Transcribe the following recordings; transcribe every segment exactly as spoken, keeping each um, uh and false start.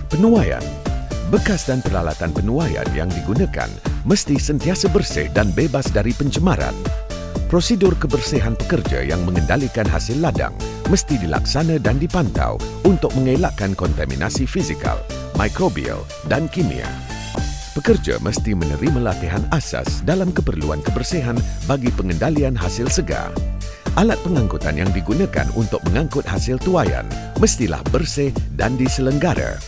Penuaian. Bekas dan peralatan penuaian yang digunakan mesti sentiasa bersih dan bebas dari pencemaran. Prosedur kebersihan pekerja yang mengendalikan hasil ladang mesti dilaksana dan dipantau untuk mengelakkan kontaminasi fizikal, mikrobial dan kimia. Pekerja mesti menerima latihan asas dalam keperluan kebersihan bagi pengendalian hasil segar. Alat pengangkutan yang digunakan untuk mengangkut hasil tuaian mestilah bersih dan diselenggara.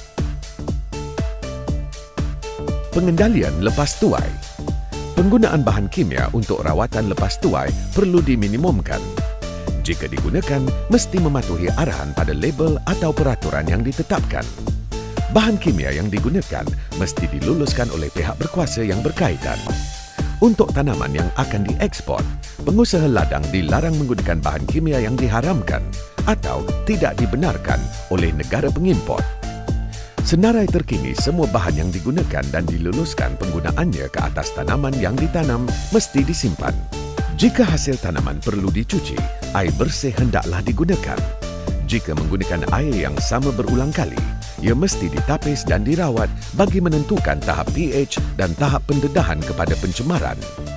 Pengendalian lepas tuai. Penggunaan bahan kimia untuk rawatan lepas tuai perlu diminimumkan. Jika digunakan, mesti mematuhi arahan pada label atau peraturan yang ditetapkan. Bahan kimia yang digunakan mesti diluluskan oleh pihak berkuasa yang berkaitan. Untuk tanaman yang akan diekspor, pengusaha ladang dilarang menggunakan bahan kimia yang diharamkan atau tidak dibenarkan oleh negara pengimport. Senarai terkini, semua bahan yang digunakan dan diluluskan penggunaannya ke atas tanaman yang ditanam mesti disimpan. Jika hasil tanaman perlu dicuci, air bersih hendaklah digunakan. Jika menggunakan air yang sama berulang kali, ia mesti ditapis dan dirawat bagi menentukan tahap pH dan tahap pendedahan kepada pencemaran.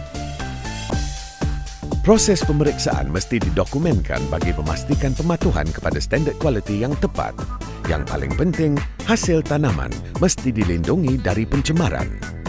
Proses pemeriksaan mesti didokumenkan bagi memastikan pematuhan kepada standard kualiti yang tepat. Yang paling penting, hasil tanaman mesti dilindungi dari pencemaran.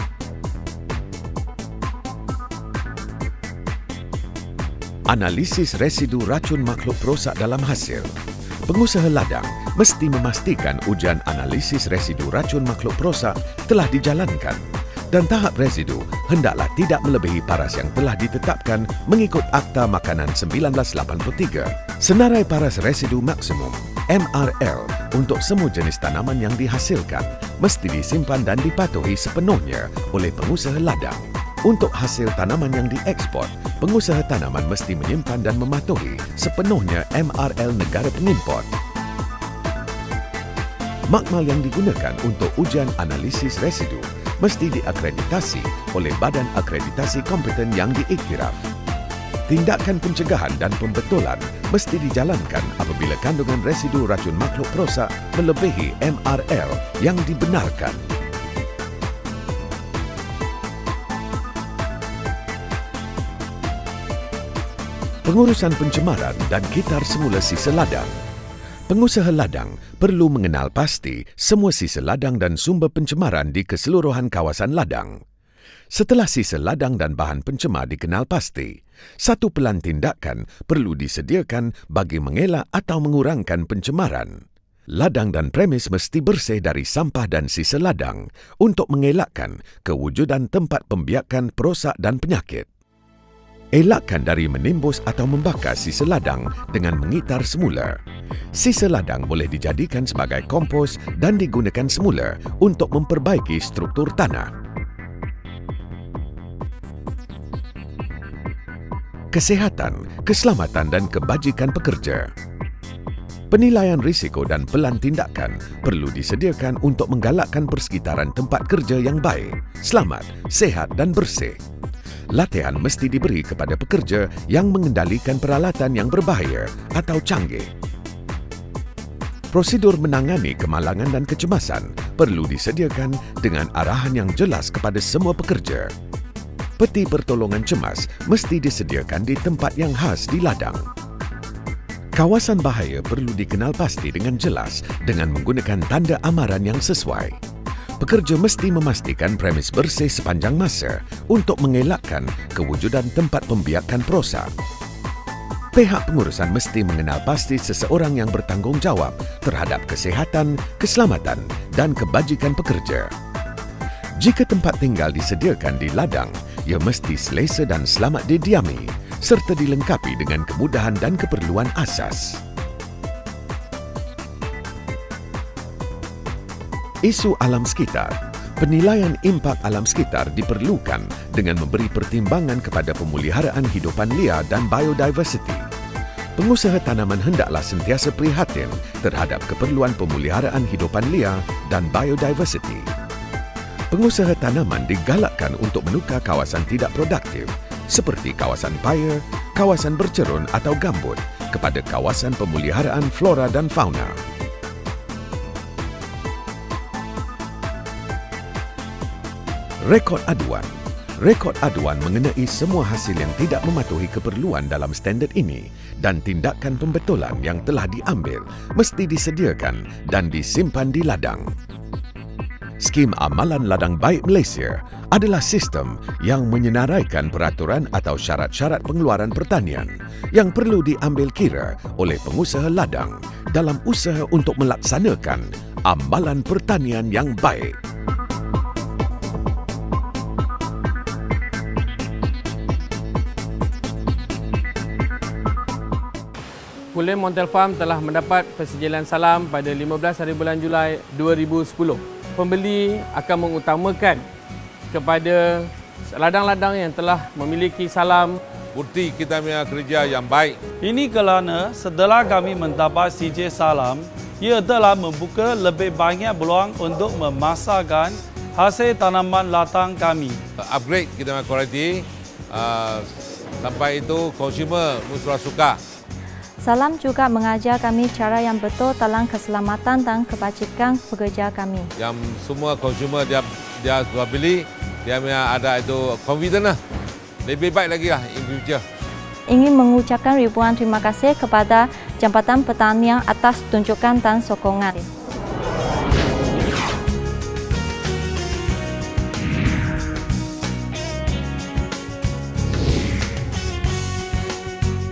Analisis residu racun makhluk perosak dalam hasil. Pengusaha ladang mesti memastikan ujian analisis residu racun makhluk perosak telah dijalankan dan tahap residu hendaklah tidak melebihi paras yang telah ditetapkan mengikut Akta Makanan seribu sembilan ratus lapan puluh tiga. Senarai paras residu maksimum M R L untuk semua jenis tanaman yang dihasilkan mesti disimpan dan dipatuhi sepenuhnya oleh pengusaha ladang. Untuk hasil tanaman yang diekspor, pengusaha tanaman mesti menyimpan dan mematuhi sepenuhnya M R L negara pengimport. Makmal yang digunakan untuk ujian analisis residu mesti diakreditasi oleh Badan Akreditasi Kompeten yang diiktiraf. Tindakan pencegahan dan pembetulan mesti dijalankan apabila kandungan residu racun makhluk perosak melebihi M R L yang dibenarkan. Pengurusan pencemaran dan kitar semula sisa ladang. Pengusaha ladang perlu mengenal pasti semua sisa ladang dan sumber pencemaran di keseluruhan kawasan ladang. Setelah sisa ladang dan bahan pencemar dikenal pasti, satu pelan tindakan perlu disediakan bagi mengelak atau mengurangkan pencemaran. Ladang dan premis mesti bersih dari sampah dan sisa ladang untuk mengelakkan kewujudan tempat pembiakan perosak dan penyakit. Elakkan dari menimbus atau membakar sisa ladang dengan mengitar semula. Sisa ladang boleh dijadikan sebagai kompos dan digunakan semula untuk memperbaiki struktur tanah. Kesihatan, keselamatan dan kebajikan pekerja. Penilaian risiko dan pelan tindakan perlu disediakan untuk menggalakkan persekitaran tempat kerja yang baik, selamat, sihat dan bersih. Latihan mesti diberi kepada pekerja yang mengendalikan peralatan yang berbahaya atau canggih. Prosedur menangani kemalangan dan kecemasan perlu disediakan dengan arahan yang jelas kepada semua pekerja. Peti pertolongan cemas mesti disediakan di tempat yang khas di ladang. Kawasan bahaya perlu dikenal pasti dengan jelas dengan menggunakan tanda amaran yang sesuai. Pekerja mesti memastikan premis bersih sepanjang masa untuk mengelakkan kewujudan tempat pembiakan perosak. Pihak pengurusan mesti mengenal pasti seseorang yang bertanggungjawab terhadap kesihatan, keselamatan dan kebajikan pekerja. Jika tempat tinggal disediakan di ladang, ia mesti selesa dan selamat didiami serta dilengkapi dengan kemudahan dan keperluan asas. Isu alam sekitar. Penilaian impak alam sekitar diperlukan dengan memberi pertimbangan kepada pemeliharaan hidupan liar dan biodiversity. Pengusaha tanaman hendaklah sentiasa prihatin terhadap keperluan pemeliharaan hidupan liar dan biodiversity. Pengusaha tanaman digalakkan untuk menukar kawasan tidak produktif seperti kawasan paya, kawasan bercerun atau gambut kepada kawasan pemeliharaan flora dan fauna. Rekod aduan. Rekod aduan mengenai semua hasil yang tidak mematuhi keperluan dalam standard ini dan tindakan pembetulan yang telah diambil mesti disediakan dan disimpan di ladang. Skim Amalan Ladang Baik Malaysia adalah sistem yang menyenaraikan peraturan atau syarat-syarat pengeluaran pertanian yang perlu diambil kira oleh pengusaha ladang dalam usaha untuk melaksanakan amalan pertanian yang baik. Kulim Montel Farm telah mendapat persejilan salam pada lima belas hari bulan Julai dua ribu sepuluh. Pembeli akan mengutamakan kepada ladang-ladang yang telah memiliki salam. Bukti kita punya kerja yang baik. Ini kerana setelah kami mendapat sijil salam, ia telah membuka lebih banyak peluang untuk memasarkan hasil tanaman ladang kami. Upgrade kita punya kualiti, uh, sampai itu consumer mesti suka. Salam juga mengajar kami cara yang betul dalam keselamatan dan kebajikan pekerja kami. Yang semua consumer dia dia jual beli, dia punya ada itu confident lah. Lebih baik lagi lah in future. Ingin mengucapkan ribuan terima kasih kepada Jabatan Pertanian atas tunjukan dan sokongan.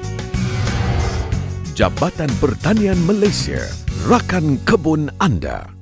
Jabatan Pertanian Malaysia, rakan kebun anda.